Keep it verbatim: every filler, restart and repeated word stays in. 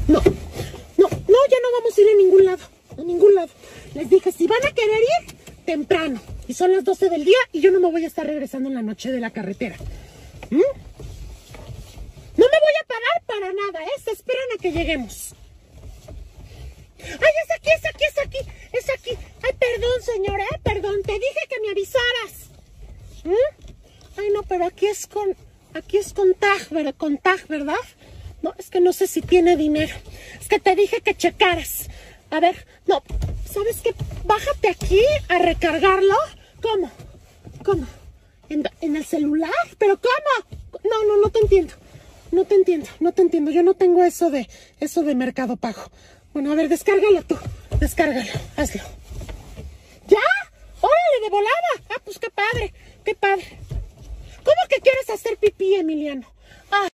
No, no, no, ya no vamos a ir a ningún lado, a ningún lado. Les dije, si van a querer ir, temprano. Y son las doce del día y yo no me voy a estar regresando en la noche de la carretera. ¿Mm? No me voy a parar para nada, ¿eh? Se esperan a que lleguemos. ¡Ay, es aquí, es aquí, es aquí! ¡Es aquí! ¡Ay, perdón, señora! ¿eh? Perdón, te dije que me avisaras. ¿Mm? Ay, no, pero aquí es con... Aquí es con tag, ¿verdad? Con tag, ¿verdad? No, es que no sé si tiene dinero. Es que te dije que checaras. A ver, no, ¿sabes qué? Bájate aquí a recargarlo. ¿Cómo? ¿Cómo? ¿En, en el celular? ¿Pero cómo? No, no, no te entiendo. No te entiendo, no te entiendo. Yo no tengo eso de, eso de Mercado Pago. Bueno, a ver, descárgalo tú. Descárgalo, hazlo. ¿Ya? ¡Órale, de volada! Ah, pues qué padre, qué padre. ¿Cómo que quieres hacer pipí, Emiliano? Ah.